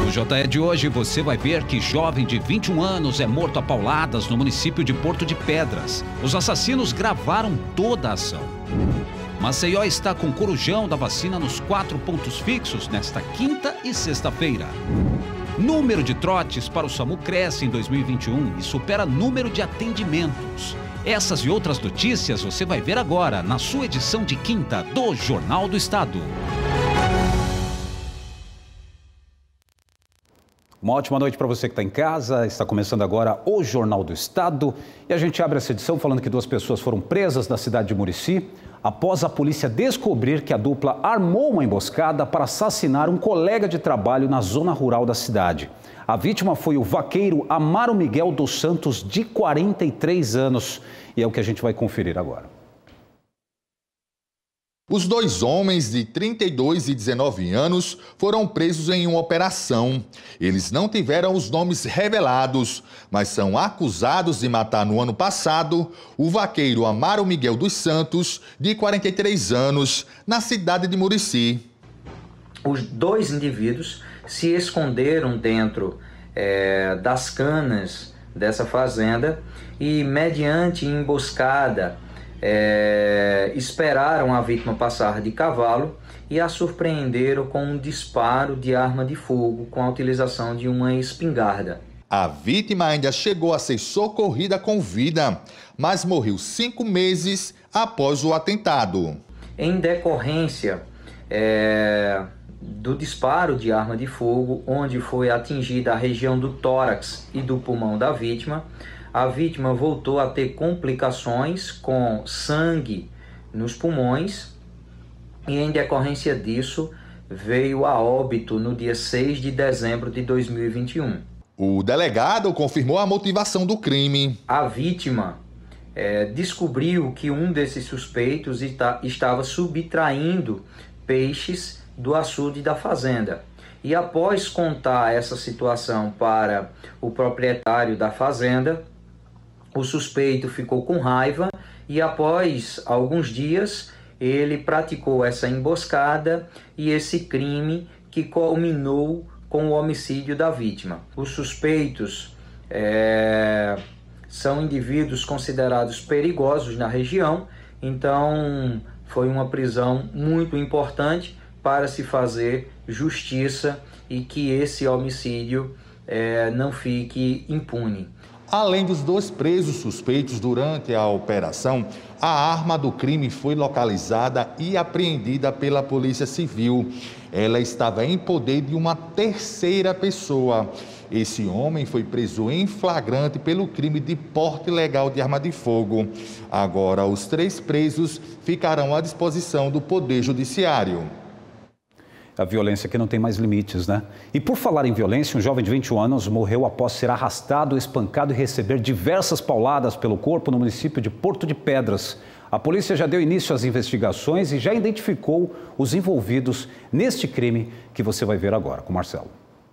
No JE de hoje você vai ver que jovem de 21 anos é morto a pauladas no município de Porto de Pedras. Os assassinos gravaram toda a ação. Maceió está com corujão da vacina nos 4 pontos fixos nesta quinta e sexta-feira. Número de trotes para o SAMU cresce em 2021 e supera número de atendimentos. Essas e outras notícias você vai ver agora na sua edição de quinta do Jornal do Estado. Uma ótima noite para você que está em casa. Está começando agora o Jornal do Estado. E a gente abre essa edição falando que 2 pessoas foram presas na cidade de Murici após a polícia descobrir que a dupla armou uma emboscada para assassinar um colega de trabalho na zona rural da cidade. A vítima foi o vaqueiro Amaro Miguel dos Santos, de 43 anos. E é o que a gente vai conferir agora. Os 2 homens de 32 e 19 anos foram presos em uma operação. Eles não tiveram os nomes revelados, mas são acusados de matar no ano passado o vaqueiro Amaro Miguel dos Santos, de 43 anos, na cidade de Murici. Os 2 indivíduos se esconderam dentro das canas dessa fazenda e, mediante emboscada, esperaram a vítima passar de cavalo e a surpreenderam com um disparo de arma de fogo com a utilização de uma espingarda. A vítima ainda chegou a ser socorrida com vida, mas morreu 5 meses após o atentado. Em decorrência do disparo de arma de fogo, onde foi atingida a região do tórax e do pulmão da vítima, a vítima voltou a ter complicações com sangue nos pulmões e, em decorrência disso, veio a óbito no dia 6 de dezembro de 2021. O delegado confirmou a motivação do crime. A vítima descobriu que um desses suspeitos estava subtraindo peixes do açude da fazenda. E após contar essa situação para o proprietário da fazenda, o suspeito ficou com raiva e, após alguns dias, ele praticou essa emboscada e esse crime, que culminou com o homicídio da vítima. Os suspeitos são indivíduos considerados perigosos na região, então foi uma prisão muito importante para se fazer justiça e que esse homicídio não fique impune. Além dos 2 presos suspeitos durante a operação, a arma do crime foi localizada e apreendida pela Polícia Civil. Ela estava em poder de uma terceira pessoa. Esse homem foi preso em flagrante pelo crime de porte ilegal de arma de fogo. Agora, os 3 presos ficarão à disposição do Poder Judiciário. A violência que não tem mais limites, né? E por falar em violência, um jovem de 21 anos morreu após ser arrastado, espancado e receber diversas pauladas pelo corpo no município de Porto de Pedras. A polícia já deu início às investigações e já identificou os envolvidos neste crime que você vai ver agora com o Marcelo.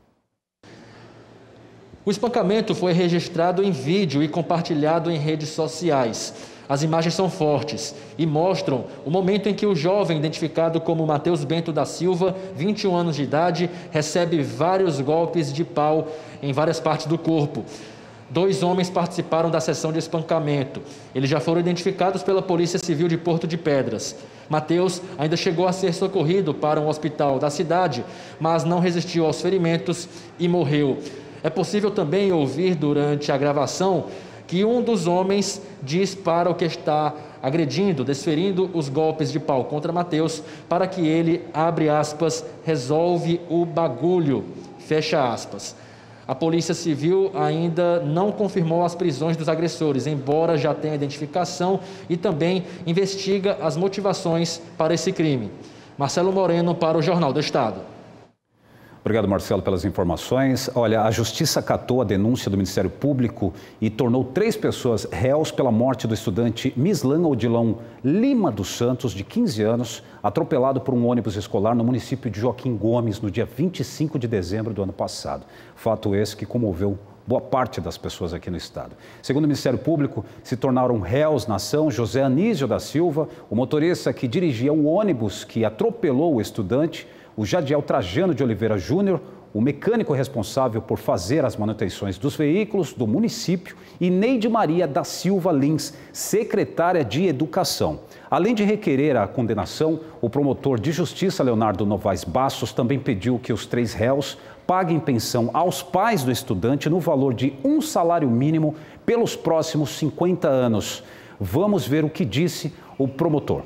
O espancamento foi registrado em vídeo e compartilhado em redes sociais. As imagens são fortes e mostram o momento em que o jovem, identificado como Matheus Bento da Silva, 21 anos de idade, recebe vários golpes de pau em várias partes do corpo. 2 homens participaram da sessão de espancamento. Eles já foram identificados pela Polícia Civil de Porto de Pedras. Matheus ainda chegou a ser socorrido para um hospital da cidade, mas não resistiu aos ferimentos e morreu. É possível também ouvir durante a gravação que um dos homens diz para o que está agredindo, desferindo os golpes de pau contra Matheus, para que ele, abre aspas, resolve o bagulho, fecha aspas. A Polícia Civil ainda não confirmou as prisões dos agressores, embora já tenha identificação, e também investiga as motivações para esse crime. Marcelo Moreno para o Jornal do Estado. Obrigado, Marcelo, pelas informações. Olha, a Justiça acatou a denúncia do Ministério Público e tornou 3 pessoas réus pela morte do estudante Mislan Odilon Lima dos Santos, de 15 anos, atropelado por um ônibus escolar no município de Joaquim Gomes, no dia 25 de dezembro do ano passado. Fato esse que comoveu boa parte das pessoas aqui no estado. Segundo o Ministério Público, se tornaram réus na ação José Anísio da Silva, o motorista que dirigia o ônibus que atropelou o estudante, o Jadiel Trajano de Oliveira Júnior, o mecânico responsável por fazer as manutenções dos veículos do município, e Neide Maria da Silva Lins, secretária de Educação. Além de requerer a condenação, o promotor de justiça Leonardo Novaes Bastos também pediu que os 3 réus paguem pensão aos pais do estudante no valor de um salário mínimo pelos próximos 50 anos. Vamos ver o que disse o promotor.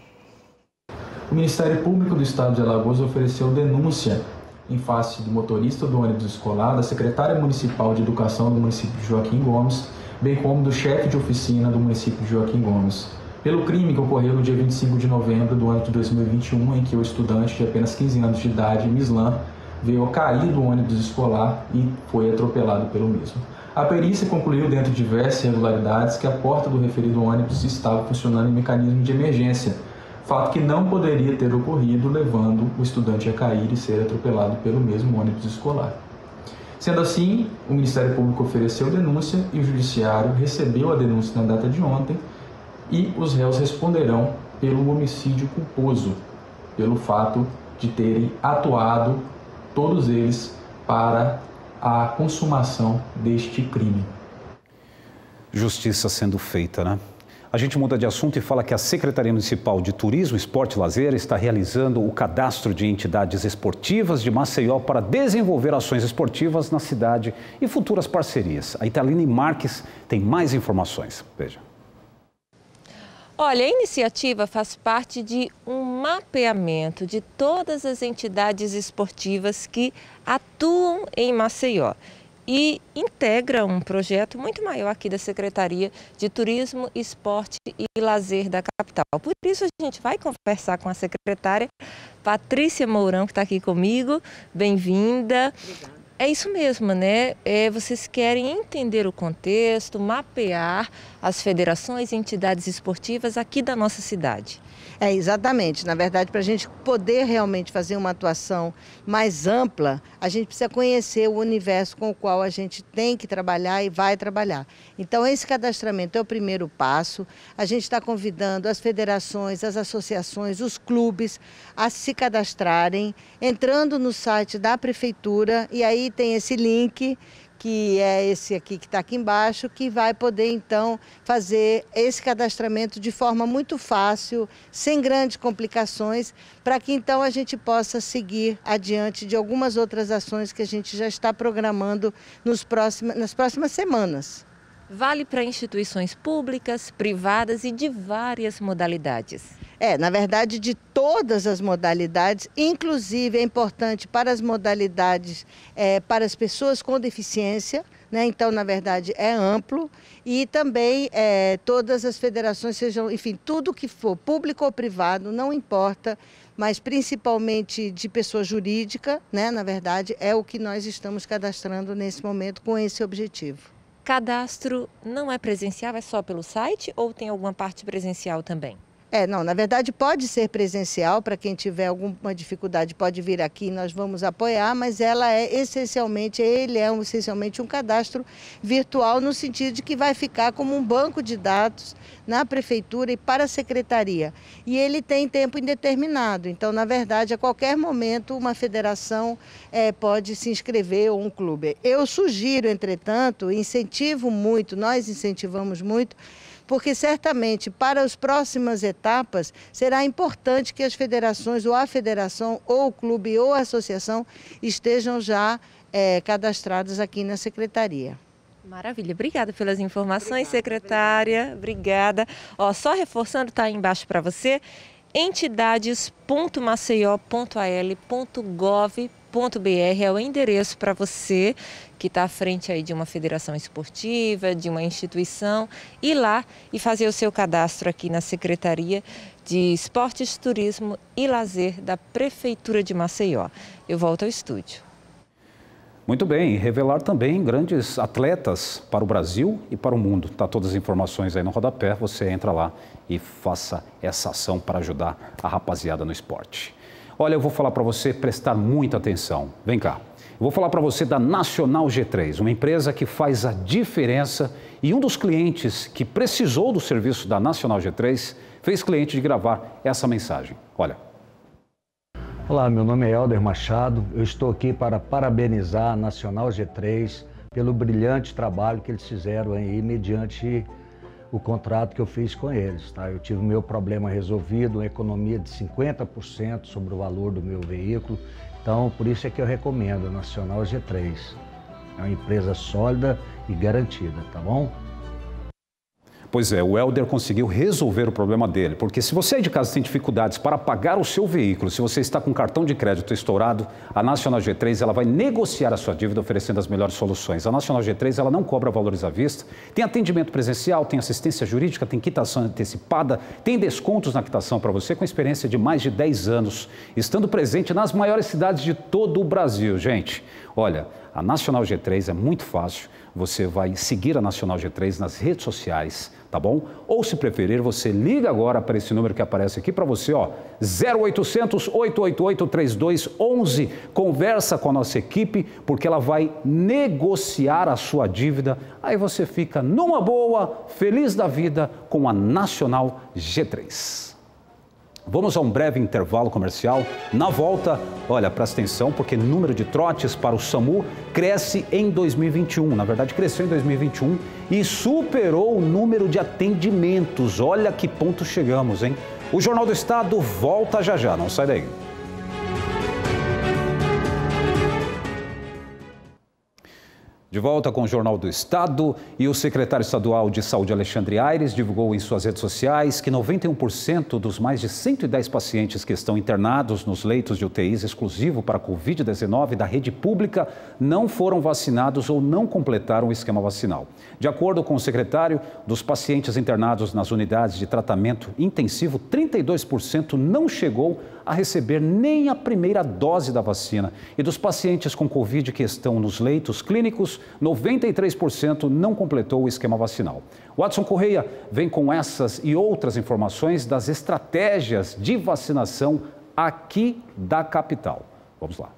O Ministério Público do Estado de Alagoas ofereceu denúncia em face do motorista do ônibus escolar, da secretária municipal de educação do município de Joaquim Gomes, bem como do chefe de oficina do município de Joaquim Gomes, pelo crime que ocorreu no dia 25 de novembro do ano de 2021, em que o estudante de apenas 15 anos de idade, Mislan, veio a cair do ônibus escolar e foi atropelado pelo mesmo. A perícia concluiu, dentro de diversas irregularidades, que a porta do referido ônibus estava funcionando em mecanismo de emergência, fato que não poderia ter ocorrido, levando o estudante a cair e ser atropelado pelo mesmo ônibus escolar. Sendo assim, o Ministério Público ofereceu denúncia e o Judiciário recebeu a denúncia na data de ontem e os réus responderão pelo homicídio culposo, pelo fato de terem atuado, todos eles, para a consumação deste crime. Justiça sendo feita, né? A gente muda de assunto e fala que a Secretaria Municipal de Turismo, Esporte e Lazer está realizando o cadastro de entidades esportivas de Maceió para desenvolver ações esportivas na cidade e futuras parcerias. A Italine Marques tem mais informações. Veja. Olha, a iniciativa faz parte de um mapeamento de todas as entidades esportivas que atuam em Maceió e integra um projeto muito maior aqui da Secretaria de Turismo, Esporte e Lazer da capital. Por isso a gente vai conversar com a secretária Patrícia Mourão, que está aqui comigo. Bem-vinda. Obrigada. É isso mesmo, né? Vocês querem entender o contexto, mapear as federações e entidades esportivas aqui da nossa cidade. Exatamente. Na verdade, para a gente poder realmente fazer uma atuação mais ampla, a gente precisa conhecer o universo com o qual a gente tem que trabalhar e vai trabalhar. Então, esse cadastramento é o primeiro passo. A gente está convidando as federações, as associações, os clubes a se cadastrarem, entrando no site da Prefeitura, e aí tem esse link, que é esse aqui que está aqui embaixo, que vai poder então fazer esse cadastramento de forma muito fácil, sem grandes complicações, para que então a gente possa seguir adiante de algumas outras ações que a gente já está programando nas próximas semanas. Vale para instituições públicas, privadas e de várias modalidades. Na verdade, de todas as modalidades, inclusive é importante para as modalidades, para as pessoas com deficiência, né? Então, na verdade, é amplo, e também todas as federações, sejam, enfim, tudo que for público ou privado, não importa, mas principalmente de pessoa jurídica, né? Na verdade, é o que nós estamos cadastrando nesse momento com esse objetivo. Cadastro não é presencial, é só pelo site ou tem alguma parte presencial também? Não, na verdade pode ser presencial, para quem tiver alguma dificuldade pode vir aqui, nós vamos apoiar, mas ele é essencialmente um cadastro virtual, no sentido de que vai ficar como um banco de dados na Prefeitura e para a Secretaria. E ele tem tempo indeterminado, então, na verdade, a qualquer momento uma federação pode se inscrever, ou um clube. Eu sugiro, entretanto, incentivo muito, nós incentivamos muito, porque certamente para as próximas etapas será importante que as federações, ou a federação, ou o clube, ou a associação estejam já cadastradas aqui na Secretaria. Maravilha, obrigada pelas informações, secretária, obrigada. Só reforçando, está aí embaixo para você, entidades.maceió.al.gov.br é o endereço para você que está à frente aí de uma federação esportiva, de uma instituição, ir lá e fazer o seu cadastro aqui na Secretaria de Esportes, Turismo e Lazer da Prefeitura de Maceió. Eu volto ao estúdio. Muito bem, e revelar também grandes atletas para o Brasil e para o mundo. Tá todas as informações aí no rodapé, você entra lá e faça essa ação para ajudar a rapaziada no esporte. Olha, eu vou falar para você prestar muita atenção. Vem cá. Eu vou falar para você da Nacional G3, uma empresa que faz a diferença, e um dos clientes que precisou do serviço da Nacional G3 fez cliente de gravar essa mensagem. Olha. Olá, meu nome é Helder Machado. Eu estou aqui para parabenizar a Nacional G3 pelo brilhante trabalho que eles fizeram aí mediante o contrato que eu fiz com eles. Tá? Eu tive o meu problema resolvido, uma economia de 50% sobre o valor do meu veículo. Então, por isso é que eu recomendo a Nacional G3. É uma empresa sólida e garantida, tá bom? Pois é, o Helder conseguiu resolver o problema dele, porque se você aí de casa tem dificuldades para pagar o seu veículo, se você está com cartão de crédito estourado, a Nacional G3 ela vai negociar a sua dívida oferecendo as melhores soluções. A Nacional G3 ela não cobra valores à vista, tem atendimento presencial, tem assistência jurídica, tem quitação antecipada, tem descontos na quitação para você com experiência de mais de 10 anos, estando presente nas maiores cidades de todo o Brasil, gente. Olha, a Nacional G3 é muito fácil, você vai seguir a Nacional G3 nas redes sociais, tá bom? Ou se preferir, você liga agora para esse número que aparece aqui para você, ó, 0800 888 3211, conversa com a nossa equipe, porque ela vai negociar a sua dívida, aí você fica numa boa, feliz da vida com a Nacional G3. Vamos a um breve intervalo comercial. Na volta, olha, presta atenção, porque o número de trotes para o SAMU cresce em 2021. Na verdade, cresceu em 2021 e superou o número de atendimentos. Olha que ponto chegamos, hein? O Jornal do Estado volta já já, não sai daí. De volta com o Jornal do Estado, e o secretário estadual de Saúde, Alexandre Aires, divulgou em suas redes sociais que 91% dos mais de 110 pacientes que estão internados nos leitos de UTIs exclusivo para a Covid-19 da rede pública não foram vacinados ou não completaram o esquema vacinal. De acordo com o secretário, dos pacientes internados nas unidades de tratamento intensivo, 32% não chegou a receber nem a primeira dose da vacina. E dos pacientes com Covid que estão nos leitos clínicos, 93% não completou o esquema vacinal. Watson Correia vem com essas e outras informações das estratégias de vacinação aqui da capital. Vamos lá.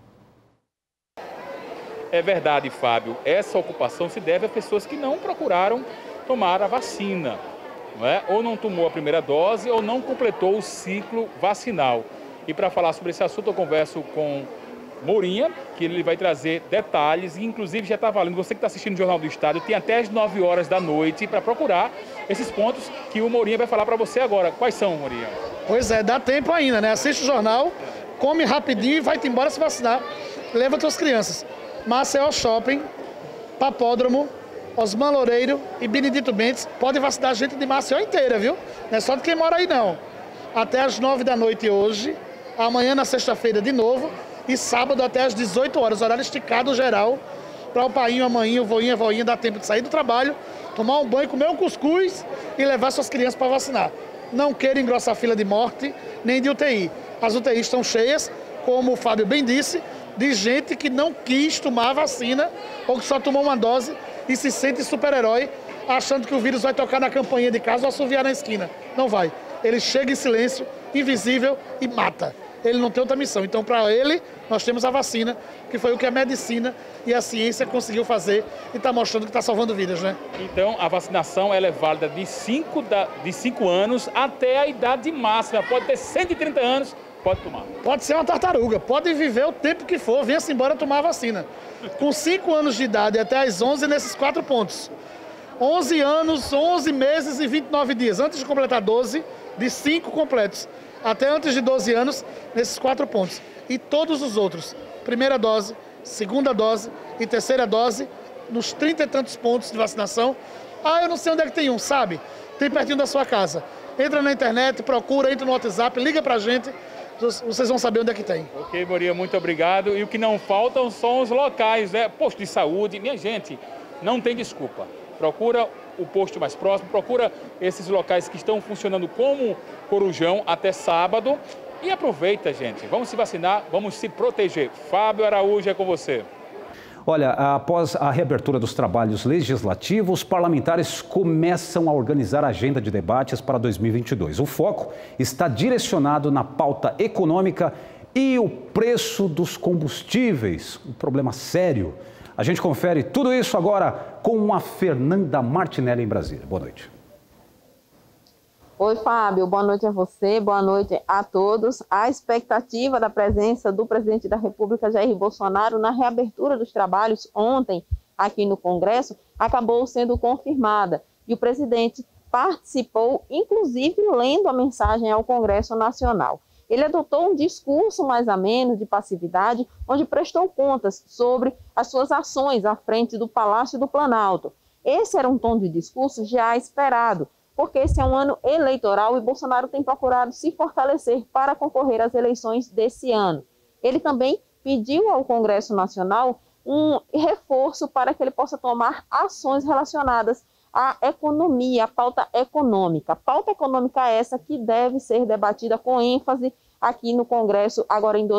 É verdade, Fábio. Essa ocupação se deve a pessoas que não procuraram tomar a vacina, não é? Ou não tomou a primeira dose ou não completou o ciclo vacinal. E para falar sobre esse assunto, eu converso com Morinha, que ele vai trazer detalhes, e inclusive já está valendo. Você que está assistindo o Jornal do Estado, tem até as 9 horas da noite para procurar esses pontos que o Morinha vai falar para você agora. Quais são, Morinha? Pois é, dá tempo ainda, né? Assiste o jornal, come rapidinho e vai-te embora se vacinar. Leva tuas crianças. Maceió Shopping, Papódromo, Osman Loureiro e Benedito Bentes. Pode vacinar a gente de Maceió inteira, viu? Não é só de quem mora aí, não. Até as 9 da noite hoje, amanhã na sexta-feira de novo e sábado até as 18 horas, horário esticado geral, para o painho, a maninho, o voinho, a voinha dar tempo de sair do trabalho, tomar um banho, comer um cuscuz e levar suas crianças para vacinar. Não queira engrossar fila de morte, nem de UTI. As UTIs estão cheias, como o Fábio bem disse, de gente que não quis tomar a vacina ou que só tomou uma dose e se sente super-herói, achando que o vírus vai tocar na campainha de casa ou assoviar na esquina. Não vai. Ele chega em silêncio, invisível e mata. Ele não tem outra missão. Então, para ele, nós temos a vacina, que foi o que a medicina e a ciência conseguiu fazer e está mostrando que está salvando vidas, né? Então, a vacinação ela é válida de 5 anos até a idade máxima. Pode ter 130 anos, pode tomar. Pode ser uma tartaruga, pode viver o tempo que for, venha-se embora tomar a vacina. Com 5 anos de idade até as 11 nesses 4 pontos. 11 anos, 11 meses e 29 dias. Antes de completar 12, de 5 completos. Até antes de 12 anos, nesses 4 pontos. E todos os outros, primeira dose, segunda dose e terceira dose, nos 30 e tantos pontos de vacinação. Ah, eu não sei onde é que tem um, sabe? Tem pertinho da sua casa. Entra na internet, procura, entra no WhatsApp, liga pra gente, vocês vão saber onde é que tem. Ok, Moria, muito obrigado. E o que não faltam são os locais, né? Posto de saúde. Minha gente, não tem desculpa. Procura o posto mais próximo, procura esses locais que estão funcionando como Corujão até sábado e aproveita, gente. Vamos se vacinar, vamos se proteger. Fábio Araújo, é com você. Olha, após a reabertura dos trabalhos legislativos, os parlamentares começam a organizar a agenda de debates para 2022. O foco está direcionado na pauta econômica e o preço dos combustíveis, um problema sério. A gente confere tudo isso agora com a Fernanda Martinelli em Brasília. Boa noite. Oi, Fábio, boa noite a você, boa noite a todos. A expectativa da presença do presidente da República, Jair Bolsonaro, na reabertura dos trabalhos ontem aqui no Congresso, acabou sendo confirmada. E o presidente participou, inclusive lendo a mensagem ao Congresso Nacional. Ele adotou um discurso mais ameno, de passividade, onde prestou contas sobre as suas ações à frente do Palácio do Planalto. Esse era um tom de discurso já esperado, porque esse é um ano eleitoral e Bolsonaro tem procurado se fortalecer para concorrer às eleições desse ano. Ele também pediu ao Congresso Nacional um reforço para que ele possa tomar ações relacionadas à economia, à pauta econômica. Pauta econômica essa que deve ser debatida com ênfase aqui no Congresso agora em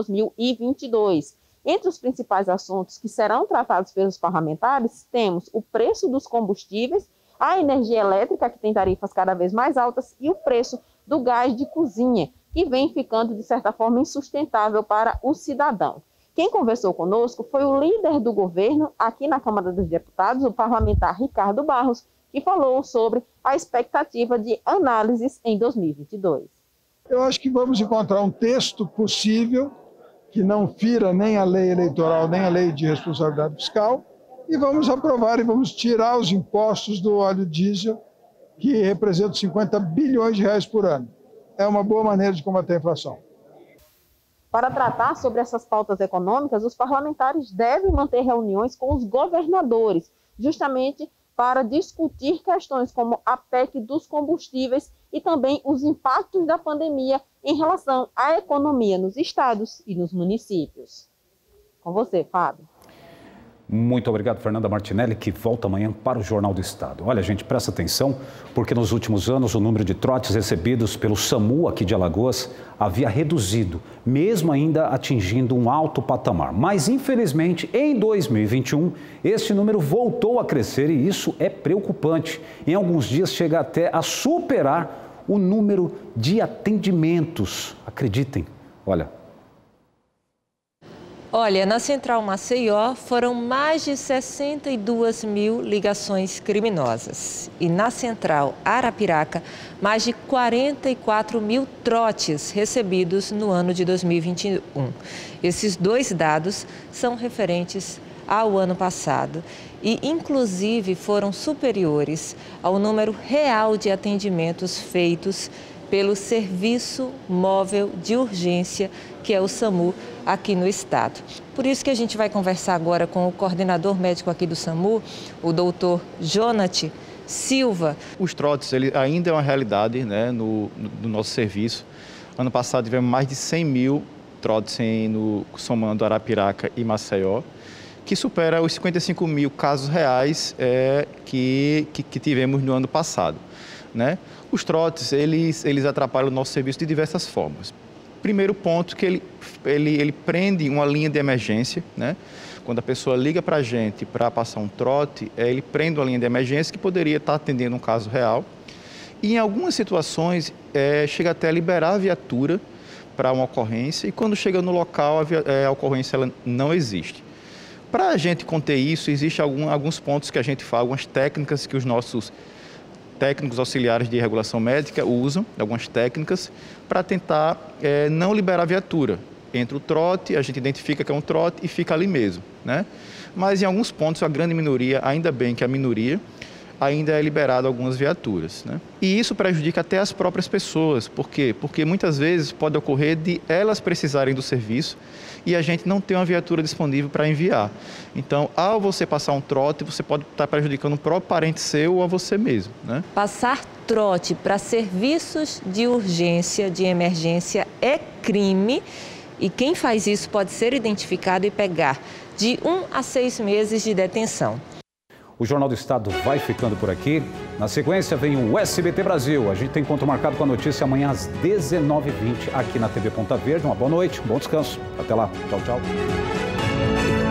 2022. Entre os principais assuntos que serão tratados pelos parlamentares, temos o preço dos combustíveis, a energia elétrica, que tem tarifas cada vez mais altas, e o preço do gás de cozinha, que vem ficando, de certa forma, insustentável para o cidadão. Quem conversou conosco foi o líder do governo aqui na Câmara dos Deputados, o parlamentar Ricardo Barros, que falou sobre a expectativa de análises em 2022. Eu acho que vamos encontrar um texto possível que não fira nem a lei eleitoral, nem a lei de responsabilidade fiscal, e vamos aprovar e vamos tirar os impostos do óleo diesel, que representam 50 bilhões de reais por ano. É uma boa maneira de combater a inflação. Para tratar sobre essas pautas econômicas, os parlamentares devem manter reuniões com os governadores, justamente para discutir questões como a PEC dos combustíveis e também os impactos da pandemia em relação à economia nos estados e nos municípios. Com você, Fábio. Muito obrigado, Fernanda Martinelli, que volta amanhã para o Jornal do Estado. Olha, gente, presta atenção, porque nos últimos anos o número de trotes recebidos pelo SAMU aqui de Alagoas havia reduzido, mesmo ainda atingindo um alto patamar. Mas, infelizmente, em 2021, este número voltou a crescer e isso é preocupante. Em alguns dias chega até a superar o número de atendimentos. Acreditem, olha. Olha, na Central Maceió foram mais de 62 mil ligações criminosas. E na Central Arapiraca, mais de 44 mil trotes recebidos no ano de 2021. Esses dois dados são referentes ao ano passado e, inclusive, foram superiores ao número real de atendimentos feitos pelo Serviço Móvel de Urgência, que é o SAMU, aqui no estado. Por isso que a gente vai conversar agora com o coordenador médico aqui do SAMU, o doutor Jonathan Silva. Os trotes ainda é uma realidade, né, no nosso serviço. Ano passado tivemos mais de 100 mil trotes somando Arapiraca e Maceió, que supera os 55 mil casos reais que tivemos no ano passado, né? Os trotes, eles atrapalham o nosso serviço de diversas formas. Primeiro ponto, que ele prende uma linha de emergência, né? Quando a pessoa liga para a gente para passar um trote, ele prende uma linha de emergência que poderia estar atendendo um caso real. E em algumas situações, chega até a liberar a viatura para uma ocorrência e quando chega no local, a ocorrência ela não existe. Para a gente conter isso, existem alguns pontos que a gente faz, algumas técnicas que os nossos técnicos auxiliares de regulação médica usam, algumas técnicas, para tentar não liberar a viatura. Entra o trote, a gente identifica que é um trote e fica ali mesmo, né? Mas em alguns pontos, a grande minoria, ainda bem que a minoria, ainda é liberado algumas viaturas, né? E isso prejudica até as próprias pessoas. Por quê? Porque muitas vezes pode ocorrer de elas precisarem do serviço e a gente não tem uma viatura disponível para enviar. Então, ao você passar um trote, você pode estar prejudicando um próprio parente seu ou a você mesmo, né? Passar trote para serviços de urgência, de emergência, é crime e quem faz isso pode ser identificado e pegar de 1 a 6 meses de detenção. O Jornal do Estado vai ficando por aqui. Na sequência vem o SBT Brasil. A gente tem encontro marcado com a notícia amanhã às 19h20 aqui na TV Ponta Verde. Uma boa noite, um bom descanso. Até lá. Tchau, tchau.